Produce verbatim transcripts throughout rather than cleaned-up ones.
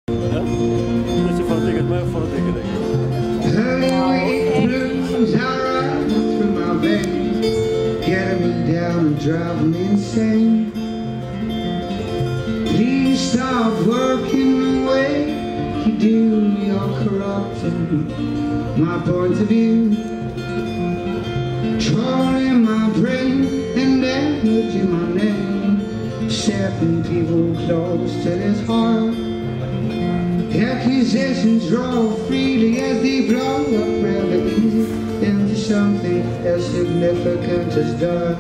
Dat je van het ding, maar van het ding, denk ik. Heavyweight blues are running through my veins, getting me down and driving me insane. Please stop working the way you do. You're corrupting my point of view, trolling my brain and damaging my name, setting people close to this heart. Accusations roll freely as they blow up rather easy into something as significant as dust.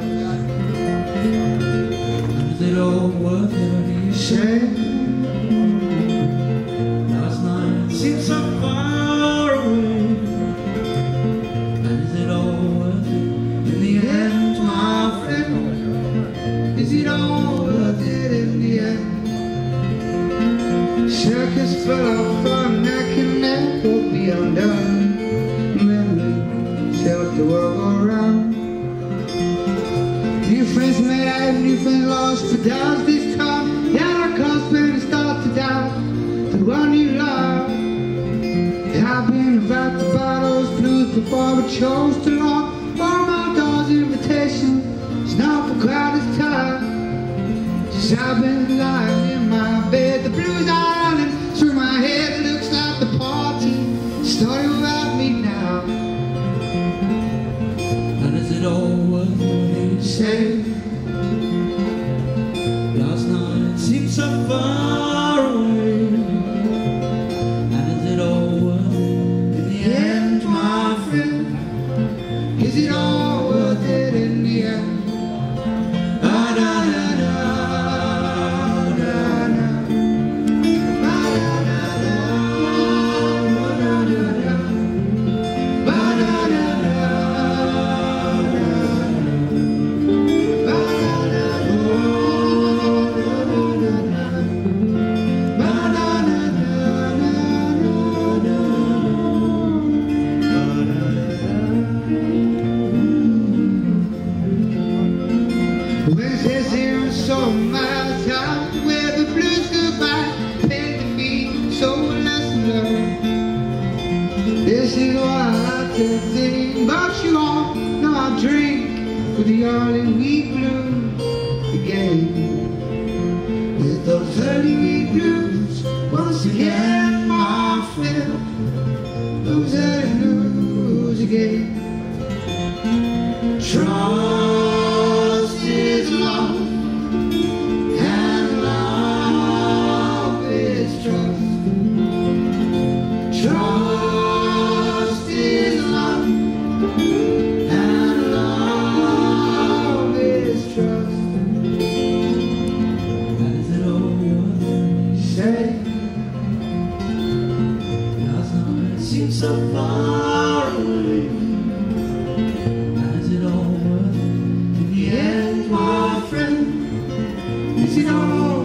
Is it all worth it, or do you say? Last night seemed so far away. And is it all worth it in the end, my friend? Is it all worth it in the end? Circus full of fun that can never be undone. Memories help the world go round. New friends made, I have new friends lost, but doubts this time. Yeah, I can't spend and start to doubt the one you love. I've been about to buy those blues before, but chose to lock all my doors' invitations. It's not for crowd this time. Just I've been lying in my bed, the blues are running through my head. It looks like the party started without me now. And is it all worth it, do you say? Last night seemed so far away. And is it all worth it in the end, my friend? Is it all worth it in the end? Ah, da, da, da, da, da. Ba, da, da, da, ba, da, da, da. Ba, da, da, da, da. Ba, da, da, Wednesdays here and so my time to wear the blues goodbye, paid to be so lesson learned. This is why I take things about you all. Now I drink with the early week blues again. With those early week blues once again, my friend. Those early blues again. Trust is love, and love is trust. Trust is love, and love is trust. And is it all worth it? Say, Last night seemed so far away. And is it all worth it in the end, my friend? is it all